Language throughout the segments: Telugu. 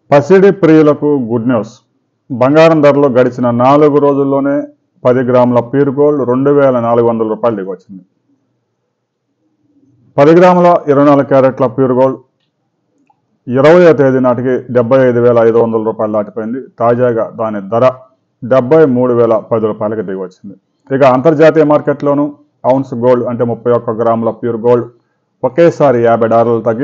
పసిడి ప్రియులకు గుడ్ న్యూస్. బంగారం ధరలు గడిచిన 4 రోజుల్లోనే 10 గ్రాముల ప్యూర్ గోల్డ్ 2400 రూపాయలు దిగొచ్చింది. 10 గ్రాముల 24 క్యారెట్ల ప్యూర్ గోల్డ్ 20వ తేదీ నాటికి 75,500 రూపాయలు దాటిపోయింది. తాజాగా దాని ధర 73,010 రూపాయలకి దిగొచ్చింది. ఇక అంతర్జాతీయ మార్కెట్లోనూ ఔన్స్ గోల్డ్ అంటే 31 గ్రాముల ప్యూర్ గోల్డ్ ఒకేసారి $50 తగ్గి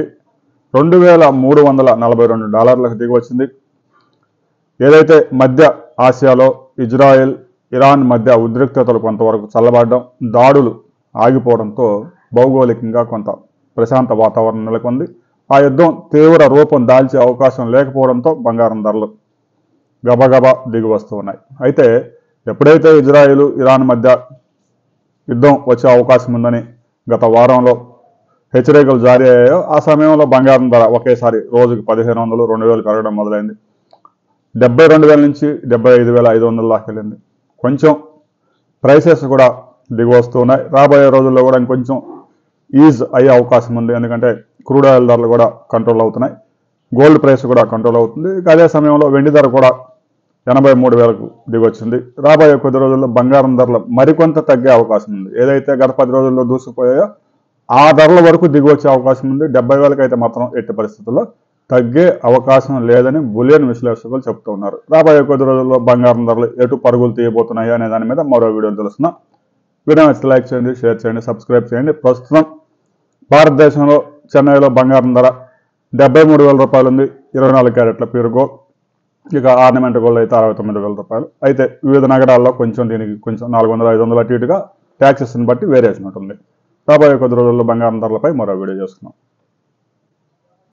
$2,342 దిగి వచ్చింది. ఏదైతే మధ్య ఆసియాలో ఇజ్రాయెల్, ఇరాన్ మధ్య ఉద్రిక్తతలు కొంతవరకు చల్లబడడం, దాడులు ఆగిపోవడంతో భౌగోళికంగా కొంత ప్రశాంత వాతావరణం నెలకొంది. ఆ యుద్ధం తీవ్ర రూపం దాల్చే అవకాశం లేకపోవడంతో బంగారం ధరలు గబగబా దిగి వస్తూ ఉన్నాయి. అయితే ఎప్పుడైతే ఇజ్రాయెల్, ఇరాన్ మధ్య యుద్ధం వచ్చే అవకాశం ఉందని గత వారంలో హెచ్చరికలు జారీ అయ్యాయో ఆ సమయంలో బంగారం ధర ఒకేసారి రోజుకి 1,500, 2,000 పెరగడం మొదలైంది. 72,000 నుంచి 75,500 దాకా వెళ్ళింది. కొంచెం ప్రైసెస్ కూడా దిగి వస్తూ ఉన్నాయి. రాబోయే రోజుల్లో కూడా ఇంకొంచెం ఈజ్ అయ్యే అవకాశం ఉంది. ఎందుకంటే క్రూడ్ ఆయిల్ ధరలు కూడా కంట్రోల్ అవుతున్నాయి, గోల్డ్ ప్రైస్ కూడా కంట్రోల్ అవుతుంది. అదే సమయంలో వెండి ధర కూడా 83,000కు దిగొచ్చింది. రాబోయే కొద్ది రోజుల్లో బంగారం ధరలు మరికొంత తగ్గే అవకాశం ఉంది. ఏదైతే గత 10 రోజుల్లో దూసుకుపోయాయో ఆ ధరల వరకు దిగి వచ్చే అవకాశం ఉంది. 70,000కి అయితే మాత్రం ఎట్టి పరిస్థితుల్లో తగ్గే అవకాశం లేదని బులియన్ విశ్లేషకులు చెప్తూ ఉన్నారు. రాబోయే కొద్ది రోజుల్లో బంగారం ధరలు ఎటు పరుగులు తీయబోతున్నాయి అనే దాని మీద మరో వీడియోలు తెలుస్తున్నా. వీడియో నచ్చితే లైక్ చేయండి, షేర్ చేయండి, సబ్స్క్రైబ్ చేయండి. ప్రస్తుతం భారతదేశంలో చెన్నైలో బంగారం ధర 73,000 రూపాయలు ఉంది. 24 క్యారెట్ల ప్యూర్ గోల్డ్. ఇక ఆర్నమెంట్ గోల్డ్ అయితే 69,000 రూపాయలు. అయితే వివిధ నగరాల్లో దీనికి కొంచెం 400, 500 అటు ఇటుగా ట్యాక్సెస్ని బట్టి వేరియేషన్ ఉంటుంది. రాబోయే కొద్ది రోజుల్లో బంగారం ధరలపై మరో వీడియో చేస్తున్నాం.